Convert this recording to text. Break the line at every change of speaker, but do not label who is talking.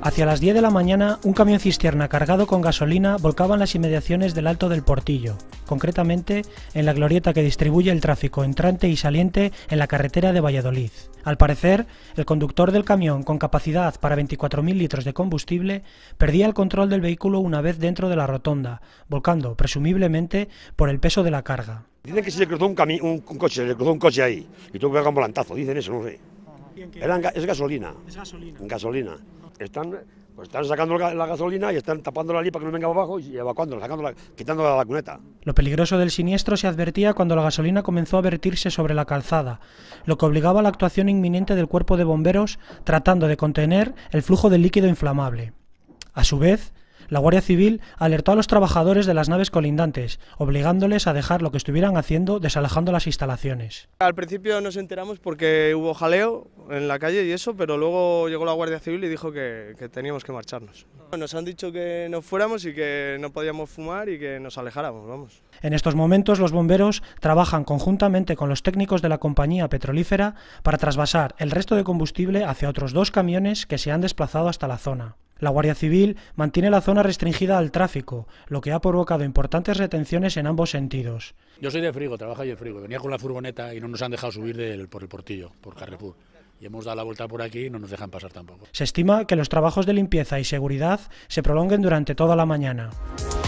Hacia las 10 de la mañana, un camión cisterna cargado con gasolina volcaba en las inmediaciones del Alto del Portillo, concretamente en la glorieta que distribuye el tráfico entrante y saliente en la carretera de Valladolid. Al parecer, el conductor del camión, con capacidad para 24.000 litros de combustible, perdía el control del vehículo una vez dentro de la rotonda, volcando, presumiblemente, por el peso de la carga.
Dicen que se le cruzó un coche, se le cruzó un coche ahí y tuvo que pegar un volantazo, dicen eso, no sé. Es gasolina. Es gasolina. Gasolina. Están sacando la gasolina y están tapándola allí para que no venga abajo y evacuándola, quitándola la cuneta.
Lo peligroso del siniestro se advertía cuando la gasolina comenzó a vertirse sobre la calzada, lo que obligaba a la actuación inminente del cuerpo de bomberos tratando de contener el flujo del líquido inflamable. A su vez, la Guardia Civil alertó a los trabajadores de las naves colindantes, obligándoles a dejar lo que estuvieran haciendo desalojando las instalaciones.
Al principio nos enteramos porque hubo jaleo en la calle y eso, pero luego llegó la Guardia Civil y dijo que teníamos que marcharnos. Nos han dicho que nos fuéramos y que no podíamos fumar y que nos alejáramos, vamos.
En estos momentos los bomberos trabajan conjuntamente con los técnicos de la compañía petrolífera para trasvasar el resto de combustible hacia otros 2 camiones que se han desplazado hasta la zona. La Guardia Civil mantiene la zona restringida al tráfico, lo que ha provocado importantes retenciones en ambos sentidos.
Yo soy de Frigo, trabajo ahí en Frigo. Venía con la furgoneta y no nos han dejado subir por el Portillo, por Carrefour. Y hemos dado la vuelta por aquí y no nos dejan pasar tampoco.
Se estima que los trabajos de limpieza y seguridad se prolonguen durante toda la mañana.